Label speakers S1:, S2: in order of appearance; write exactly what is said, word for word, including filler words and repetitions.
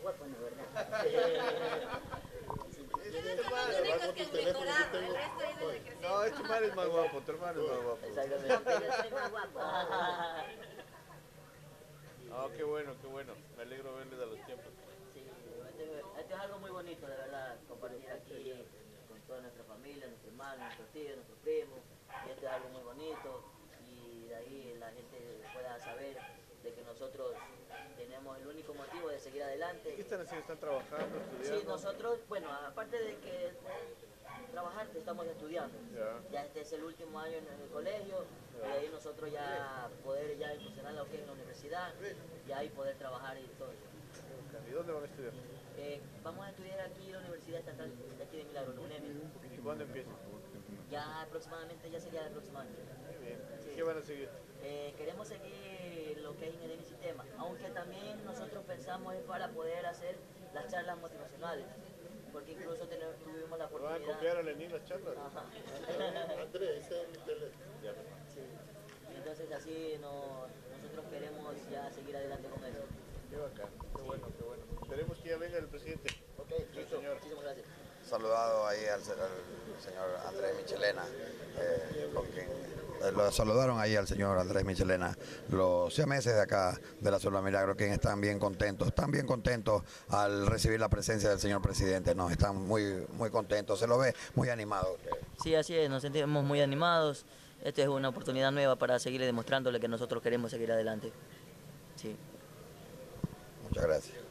S1: guapo, ¿no? ¿Verdad?
S2: No, este mal es más guapo, tu hermano es más guapo.
S1: Exactamente. Yo soy más guapo.
S2: Ah, qué bueno, qué bueno. Me alegro verles a los tiempos.
S1: Sí, esto, esto es algo muy bonito, de verdad, compartir aquí con toda nuestra familia, nuestros hermanos, nuestros tíos, nuestros primos. Y esto es algo muy bonito y de ahí la gente pueda saber de que nosotros tenemos el único motivo de seguir adelante.
S2: ¿Qué están haciendo? ¿Están trabajando, estudiando?
S1: Sí, nosotros, bueno, aparte de que trabajar, estamos estudiando.
S2: Ya.
S1: Ya este es el último año en el colegio, ya. Y de ahí nosotros ya poder ya incursionar lo que es en la universidad, y ahí poder trabajar y todo eso.
S2: ¿Y dónde van a estudiar?
S1: Eh, vamos a estudiar aquí en la Universidad Estatal de aquí de Milagro, la UNEMI.
S2: ¿Y cuándo empieza?
S1: Ya aproximadamente, ya sería el próximo año.
S2: Muy bien.
S1: Sí.
S2: ¿Qué van a seguir?
S1: Eh, queremos seguir lo que es ingeniería y sistema, aunque también nosotros pensamos es para poder hacer las charlas motivacionales, porque incluso tenemos, tuvimos la oportunidad...
S2: ¿Van a copiar a Lenín las charlas?
S1: Ajá.
S3: Andrés, ese es mi teléfono.
S1: Sí. Entonces así no, nosotros queremos ya seguir adelante con eso.
S2: Qué bacán, qué sí. Bueno, qué bueno. Esperemos que ya venga el presidente.
S1: Ok,
S2: sí,
S1: listo.
S2: Señor.
S1: Muchísimas gracias.
S4: Saludado ahí al, al señor Andrés Michelena, eh, con quien eh, lo saludaron ahí al señor Andrés Michelena, los siameses de acá de la Selva Milagro, quienes están bien contentos, están bien contentos al recibir la presencia del señor presidente, no, están muy, muy contentos, se lo ve muy animado.
S1: Sí, así es, nos sentimos muy animados, esta es una oportunidad nueva para seguirle demostrándole que nosotros queremos seguir adelante. Sí.
S4: Muchas gracias.